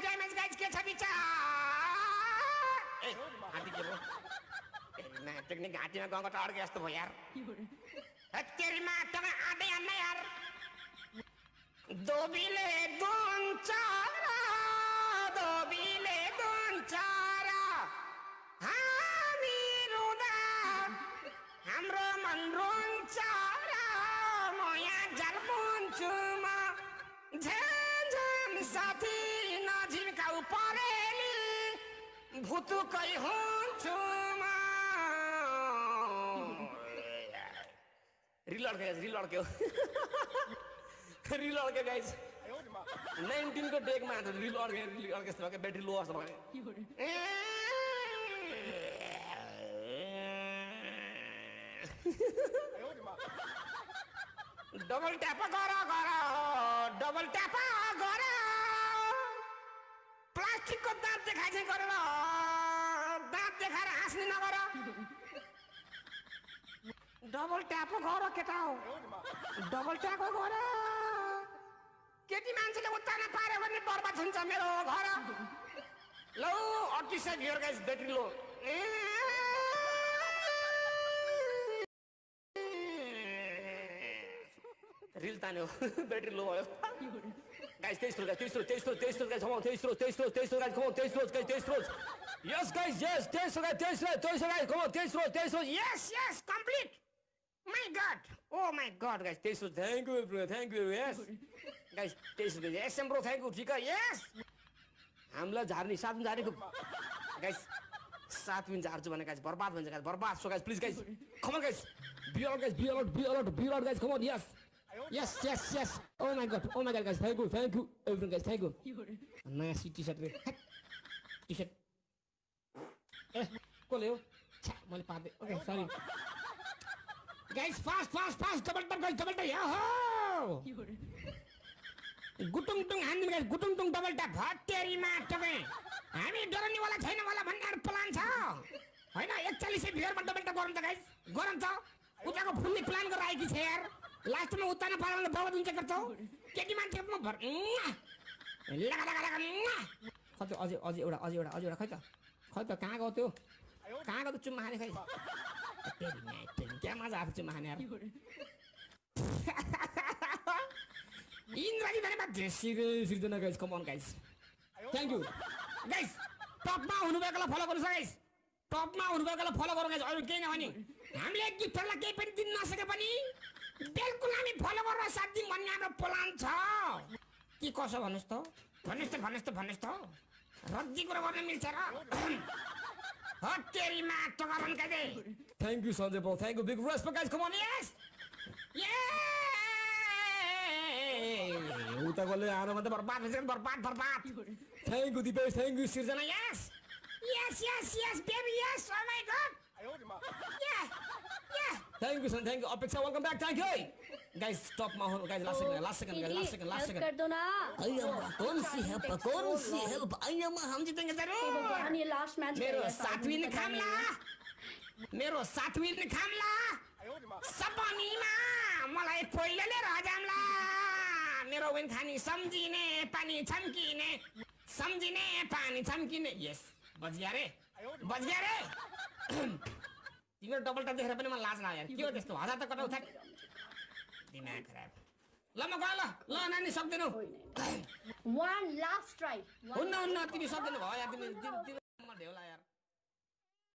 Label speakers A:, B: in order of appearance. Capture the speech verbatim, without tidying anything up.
A: Damage guys के छ विचार ए हाती के भो ना टेक्निक घाँटीमा गएको त अड्के जस्तो भयो यार तेरीमा तपाईँ आँटै हान्न यार दोबीले दोन्चारा दोबीले दोन्चारा हामी रुँदा हाम्रो मन रोन्छ र म यहाँ झल बुन्छु म झ्याम साथी नझिम्काउ परेली भुतुकै हुन्छु म रिलड गाइस रिलड के रिलड के गाइस नाइन्टीन को डेक मा रिलड के रिलड के जस्तो ब्याट्री लो जस्तो भयो डबल ट्याप गर गर डबल ट्याप गर प्लास्टिक को दाँत देखाइ चाहिँ गरेर दाँत देखाएर हाँस्ने नगर डबल ट्याप गर केटा हो डबल ट्याप गर केटी मान्छेले उत्तान पार्यो भने बर्बाद हुन्छ मेरो घर लौ अट्ठिस सय भ्युर गाइस ब्याट्री लो रिल तान्यो ब्याट्री लो भयो गाइस तेइस गाइस तेइस तेइस तेइस गाइस कम तेइस तेइस तेइस गाइस कम तेइस गाइस तेइस यस गाइस यस तेइस गाइस तेइस तेइस गाइस कम तेइस तेइस yes yes complete My God! Oh my God, guys! Thank you, thank you, bro. Thank you, yes. Guys, thank you, yes, bro. Thank you, ठीक है, yes. हमला झार्नी सात में झार्नी को, guys, सात में झार्चु बने guys, बर्बाद बन जाएगा, बर्बाद. So guys, please guys, come on guys, be alert guys, be alert, be alert, be alert guys, come on, yes, yes, yes, yes. Oh my God, oh my God, guys, thank you, thank you, everyone guys, thank you. नया सी T-shirt में, T-shirt, eh, कौन ले हो? छा, मैंने पाते, okay, sorry. Guys, fast, fast, fast, double tap, guys, double tap, yaho! गुटुङ टुङ हान्दिम guys, गुटुङ टुङ double tap, हत्तेरीमा तपाईँ, हामी डराउने वाला छैन वाला भन्ने प्लान छ, हैन एकचालिस सय भ्युरमा double tap गरौँ त guys, गरौँ त, उताको फुल्ने प्लान गरेर आएकी छ यार, लास्टमा उतान पाराले बर्बाद हुन्छ गर्छौ, केटी मान्छेको भर, लगा लगा लगा, खै अझै अझै एउटा अझै एउटा अझै एउटा खै त, खै त कहाँ गयो त्यो, कहाँ गयो त चुम्मा खाने खै, तेरी मैं क्या मजा आता चुम्मा खाने यार इंद्राजी मैंने बात serious Srijana guys come on guys thank you guys top मा हुनु भएकोलाई फलो गर्नुस् guys top मा हुनु भएकोलाई फलो गरौँ guys अरु केही नभनी हामीले गिफ्टहरुलाई केही पनि दिन नसके पनि बिल्कुल हामी फलो गरेर साथ दिन भन्ने हाम्रो प्लान छ के कसो भन्नुस् त भन्नुस् त भन्नुस् त भन्नुस् त रद्दी कुरा गर्न मिल्छ र हत्तेरी मा टगरन कादे thank you Sanjay bro thank you big respect guys come on yes yeah उता गले आरो मात्र बर्बाद भइसक्यो बर्बाद बर्बाद thank you Dipesh thank you Srijana yes yes yes yes baby yes oh my god yeah yeah thank you son thank you अपेक्षा welcome back thank you guys stop मा हो guys last second last second last second last second
B: कर दो ना
A: अय्या कौन C है कौन C है अय्या हम जीतेंगे जरूर
B: ये लास्ट मैच
A: मेरो साथी ने खामला मेरो साथी ने खामला सपनीमा मलाई पहिलेले रजामला मेरो विन खानी सम्झिने पानी छम्किने सम्झिने पानी छम्किने यस बच गया रे बच गया रे तिम्रो डबल टप देखेर पनि मलाई लाज लाग्यो यार के हो त्यस्तो हजार त कटा उठा दिमाग खराब ल म गए ल ल नानी सक्दैनौ
B: one last try
A: हुन्न हुन्न तिमी सक्दैनौ भयो यार तिमी